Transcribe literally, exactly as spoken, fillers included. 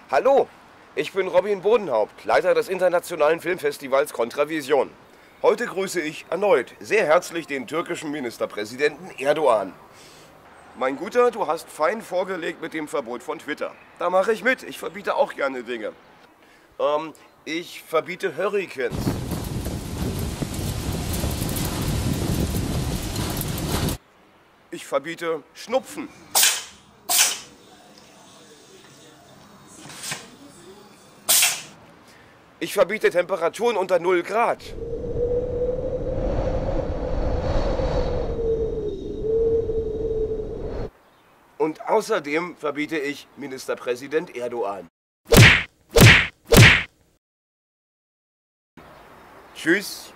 Hallo, ich bin Robin Bodenhaupt, Leiter des internationalen Filmfestivals Contravision. Heute grüße ich erneut sehr herzlich den türkischen Ministerpräsidenten Erdogan. Mein Guter, du hast fein vorgelegt mit dem Verbot von Twitter. Da mache ich mit, ich verbiete auch gerne Dinge. Ähm, ich verbiete Hurricanes. Ich verbiete Schnupfen. Ich verbiete Temperaturen unter null Grad. Und außerdem verbiete ich Ministerpräsident Erdogan. Tschüss.